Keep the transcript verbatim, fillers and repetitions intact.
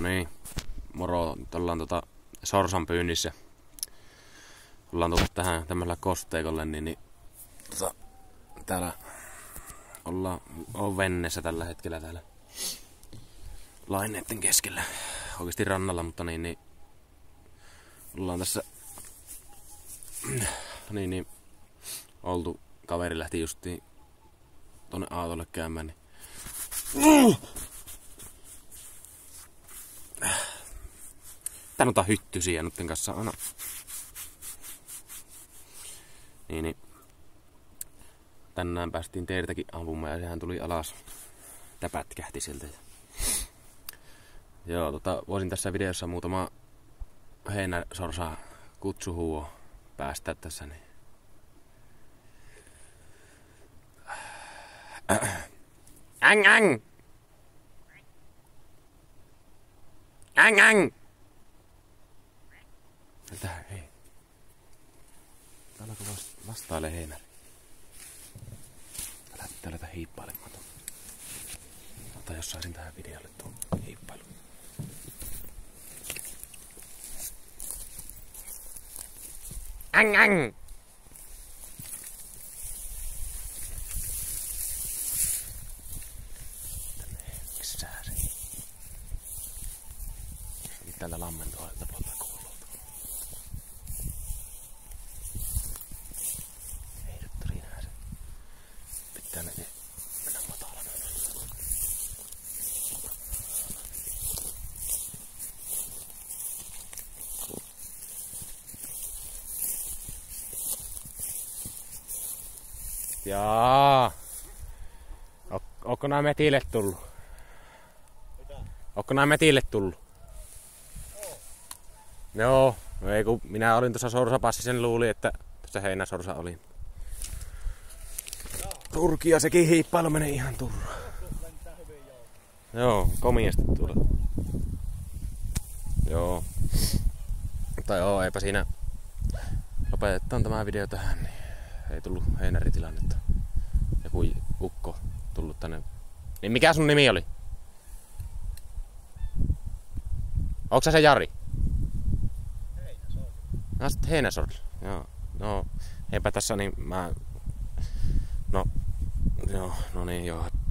niin, moro. Nyt ollaan tota sorsan pyynnissä. Ollaan tullut tähän tämmöisellä kosteikolle, niin, niin tota, täällä ollaan on venneessä tällä hetkellä täällä laineiden keskellä. Oikeasti rannalla, mutta niin, niin ollaan tässä niin, niin oltu. Kaveri lähti justiin tonne Aatolle käymään, niin tän ota hyttysiä noitten kanssa aina. Niin, niin. Tänään päästiin teiltäkin ampumaan ja sehän tuli alas. Tää pätkähti sieltä. Joo, tota, voisin tässä videossa muutama heinäsorsa kutsuhuo päästää tässä. Niin. Äng äng! Äng äng! Tää hei. Täällä kun vastailee heinäri. Tää lähtee lähteä hiippailemaan tuon. Ota jos saisin tähän videolle tuon hiippailun. Äng äng! Täällä lammen toiselta puolelta kuuluu. Ei nyt torinää se. Pitää mennä, mennä matalana. Jaa. Ootko nää metille tullut? Mitä? Ootko nää metille tullut? Joo, no ei kun minä olin tuossa sorsapassi, sen luuli, että tässä heinäsorsa oli. Turkia sekin hiippailu menee ihan turhaan. Joo, komiasti tuolla. Joo. Mutta joo, eipä siinä. Lopetetaan tämä video tähän, niin ei tullut heinäritilannetta. Joku ukko tullut tänne. Niin mikä sun nimi oli? Onko sä se Jari? No sit heinäsorsa. Joo. No, eipä tässä niin mä... No, joo, no niin joo.